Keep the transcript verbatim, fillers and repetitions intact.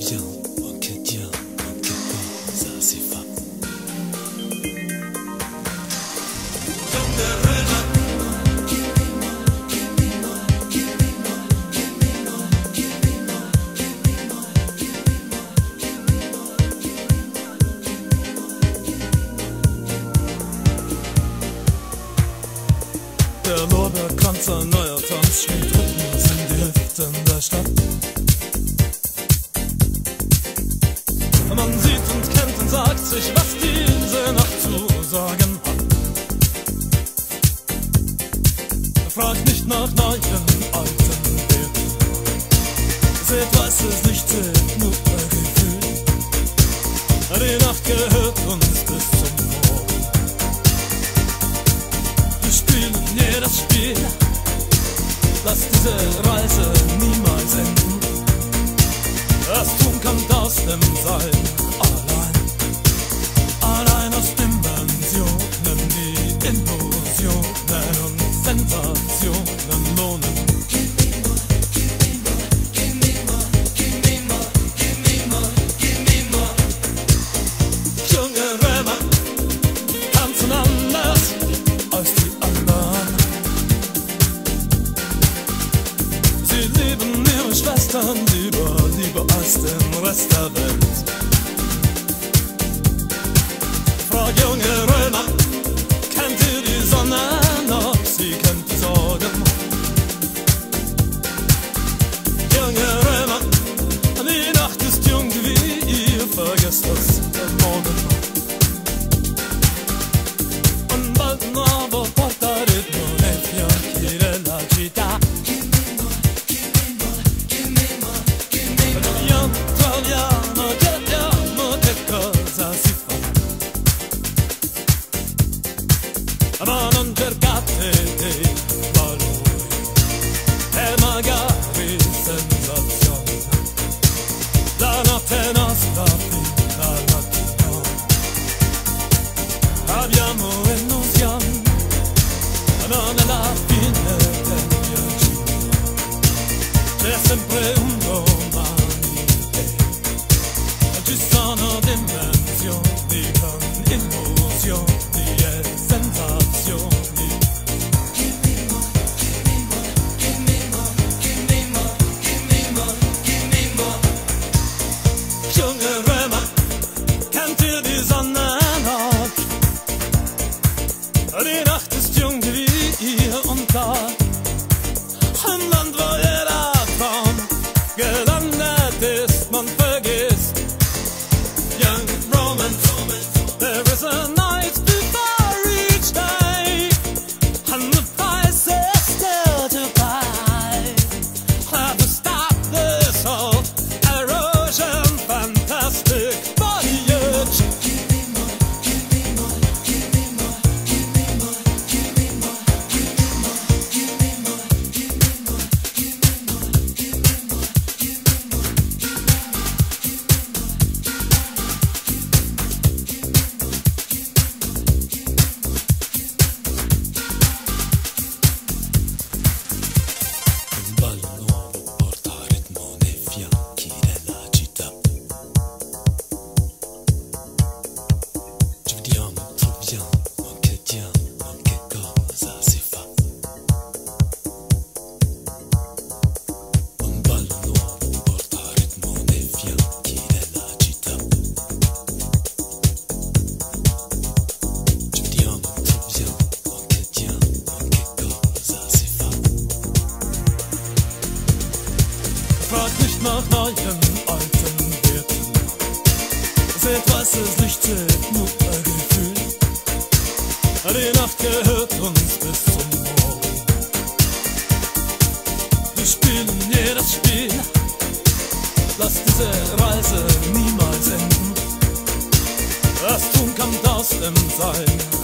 bien, mon quotidien, mon quotidien, ça c'est pas. Der Lorbeerkranz, ein neuer Tanz, spielt Rhythmus in die Hüften der Stadt. Man sieht und kennt und sagt sich, was diese Nacht zu sagen hat. Fragt nicht nach neuen, alten Werten. Seht weißes Licht, seht nur ein Gefühl. Die Nacht gehört uns bis zum Morgen. Wir spielen jedes Spiel, lass diese Reise niemals enden. Das Tun kommt aus dem Sein, allein, allein aus Dimensionen, die Illusionen und Sensationen lohnen. Junge Römer tanzen anders als die anderen. Sie lieben ihre Schwestern lieber, lieber als den Rest der Welt. Frag junge Römer, kennt ihr die Sonne noch? Sie kennt die Sorgen. Junge Römer, die Nacht ist jung wie ihr, vergesst das der Morgen. Und bald nuovo porta ritmo nei fiocchi della città. Troviamo, chiediamo che cosa si fa, ma non cercate dei valori e magari sensazioni. La notte è nostra fino al mattino. Abbiamo illusioni, ma non è la fine del viaggio. C'è sempre un domani. Ci sono dimensioni con illusioni e sensazioni. Give me more, give me more, give me more, give me more, give me more, give me more. Junge Römer, kennt ihr die Sonne noch? Die Nacht ist jung wie ihr und da. Ein Land, wo jeder Traum gelandet ist, man vergisst. Young Romans, there is a night before each day, and the price is still to pay. Have to stop this whole erosion, fantastic voyage. Give me more, give me more, give me more, give me more, give me more, give me more, give me more, give me more, give me more, give me more, give me more, give me more, give me more. Un ballo nuovo porta ritmo nei fianchi della città. Ci vediamo, troviamo, ma che diamo, ma che cosa si fa. Un ballo nuovo porta ritmo nei fianchi della città. Ci vediamo, troviamo, ma che diamo, ma che cosa si fa. Fragt nicht nach neuen, alten Werten. Seht weißes Licht, seht nur ein Gefühl. Die Nacht gehört uns bis zum Morgen. Wir spielen jedes Spiel, lass diese Reise niemals enden. Das Tun kommt aus dem Sein.